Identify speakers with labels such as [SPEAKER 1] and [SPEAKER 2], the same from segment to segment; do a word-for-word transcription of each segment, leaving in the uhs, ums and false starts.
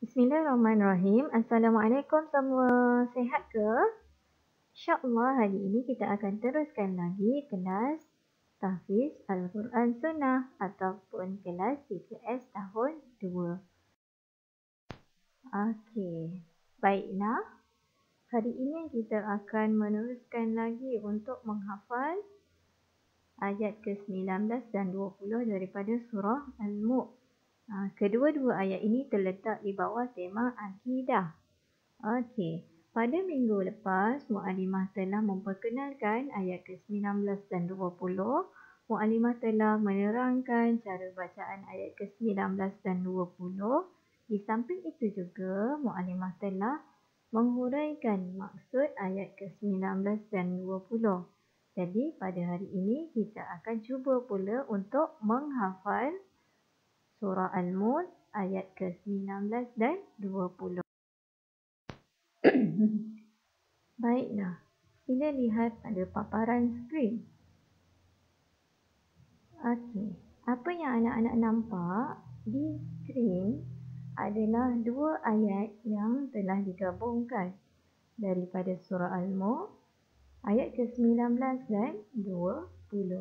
[SPEAKER 1] Bismillahirrahmanirrahim. Assalamualaikum semua. Sihat ke? InsyaAllah hari ini kita akan teruskan lagi kelas Tahfiz Al-Quran Sunnah ataupun kelas tiga S tahun dua. Okey. Baiklah. Hari ini kita akan meneruskan lagi untuk menghafal ayat ke sembilan belas dan dua puluh daripada surah Al-Mulk. Ha, kedua-dua ayat ini terletak di bawah tema akidah. Okey, pada minggu lepas Mu'alimah telah memperkenalkan ayat ke sembilan belas dan dua puluh. Mu'alimah telah menerangkan cara bacaan ayat ke sembilan belas dan dua puluh. Di samping itu juga Mu'alimah telah menghuraikan maksud ayat ke sembilan belas dan dua puluh. Jadi pada hari ini kita akan cuba pula untuk menghafal surah Al-Mulk ayat ke sembilan belas dan dua puluh. Baiklah, sila lihat pada paparan skrin. Okey, apa yang anak-anak nampak di skrin adalah dua ayat yang telah digabungkan daripada surah Al-Mulk ayat ke sembilan belas dan dua puluh.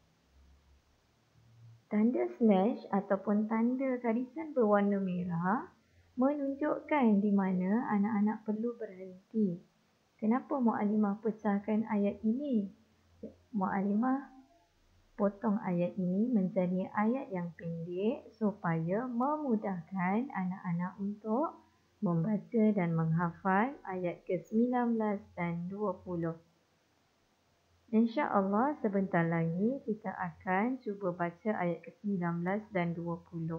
[SPEAKER 1] Tanda slash ataupun tanda garisan berwarna merah menunjukkan di mana anak-anak perlu berhenti. Kenapa Mu'alimah pecahkan ayat ini? Mu'alimah potong ayat ini menjadi ayat yang pendek supaya memudahkan anak-anak untuk membaca dan menghafal ayat ke sembilan belas dan dua puluh. InsyaAllah sebentar lagi kita akan cuba baca ayat ke sembilan belas dan dua puluh.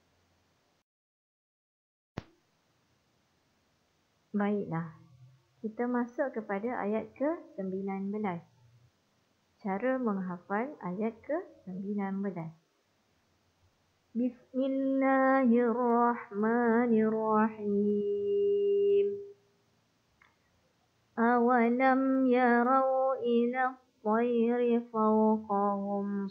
[SPEAKER 1] Baiklah, kita masuk kepada ayat ke sembilan belas. Cara menghafal ayat ke sembilan belas. Bismillahirrahmanirrahim. Awalam yarau ila at-tayri fawqahum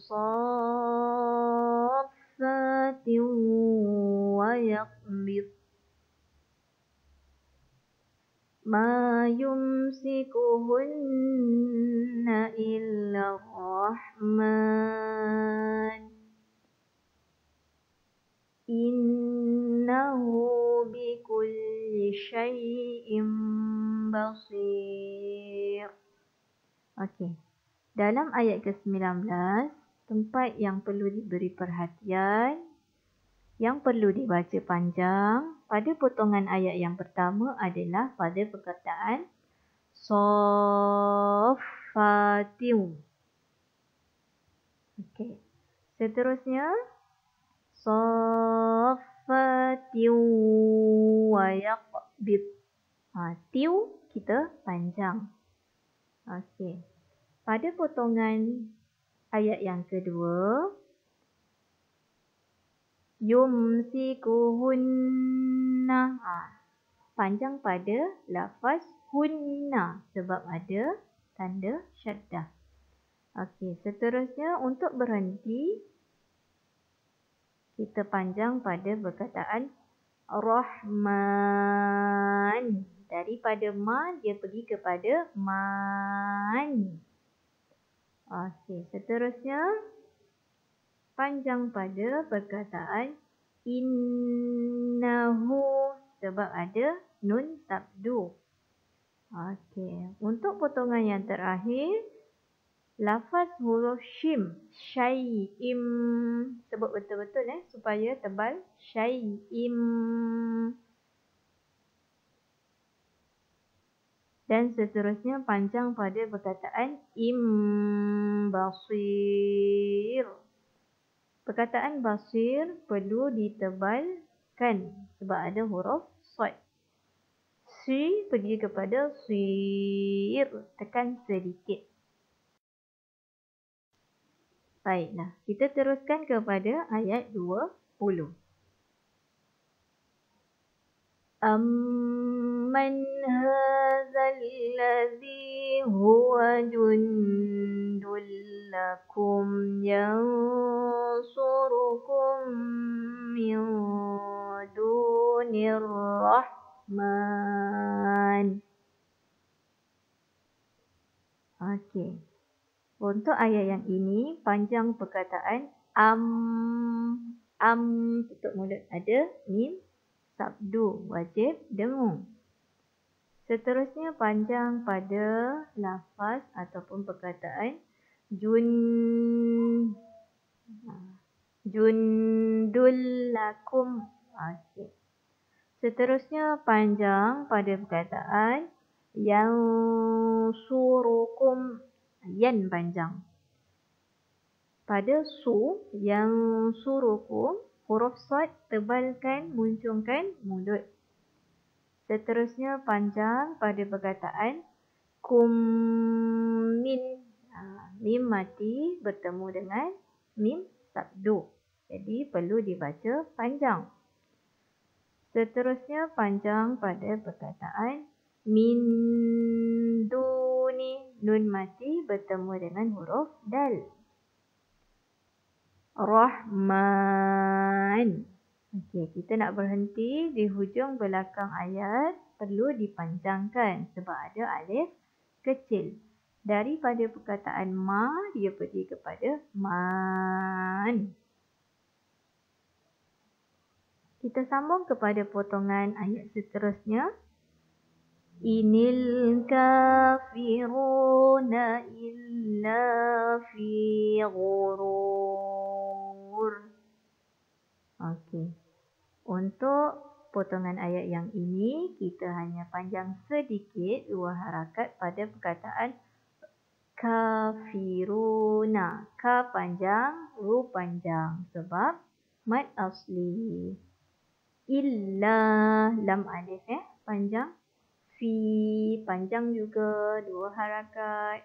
[SPEAKER 1] saffatin wa yaqbid ma yumsikuhunna illa ar-Rahman innahu bikulli syai'in basir. Okey. Dalam ayat ke sembilan belas, tempat yang perlu diberi perhatian, yang perlu dibaca panjang pada potongan ayat yang pertama adalah pada perkataan Saffatiu. Okey. Seterusnya Saffatiu wa yaqbid. Ha, tiu kita panjang. Okey. Pada potongan ayat yang kedua, yumsikuhunna. Ha, panjang pada lafaz hunna sebab ada tanda syaddah. Okey, seterusnya untuk berhenti, kita panjang pada perkataan Rahman. Daripada ma, dia pergi kepada man. Okey, seterusnya panjang pada perkataan innahu sebab ada nun sabdu. Okey, untuk potongan yang terakhir, lafaz huruf shim, syai'im. Sebut betul-betul eh supaya tebal. Syai'im. Dan seterusnya panjang pada perkataan im basir. Perkataan basir perlu ditebalkan sebab ada huruf sad. Si pergi kepada sir. Tekan sedikit. Baiklah, kita teruskan kepada ayat dua puluh. Amman hadzal ladzi huwa jundul lakum yansurukum min dunir Rahman. Okey. Untuk ayat yang ini, panjang perkataan am, am tutup mulut ada, mim, sabdu, wajib, dengung. Seterusnya panjang pada lafaz ataupun perkataan jun, jundul lakum. Okey. Seterusnya panjang pada perkataan yang surukum. Yan panjang. Pada su, yang surukum, huruf sad tebalkan, muncungkan mulut. Seterusnya panjang pada perkataan kum min. Ha, mim mati bertemu dengan mim sabdu. Jadi perlu dibaca panjang. Seterusnya panjang pada perkataan min duni. Nun mati bertemu dengan huruf dal. Rahman. Okey, kita nak berhenti di hujung belakang ayat. Perlu dipanjangkan sebab ada alif kecil. Daripada perkataan ma, dia pergi kepada man. Kita sambung kepada potongan ayat seterusnya. Inil kafiruna illa fi ghurur. Okey. Untuk potongan ayat yang ini, kita hanya panjang sedikit dua harakat pada perkataan kafiruna. Ka panjang, ru panjang sebab mad asli. Illa, lam alif eh, panjang. Fi, panjang juga, dua harakat.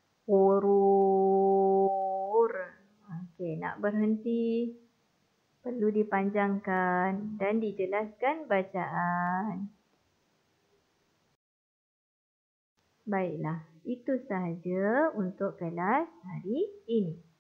[SPEAKER 1] Ghurur. Okey, nak berhenti. Perlu dipanjangkan dan dijelaskan bacaan. Baiklah, itu sahaja untuk kelas hari ini.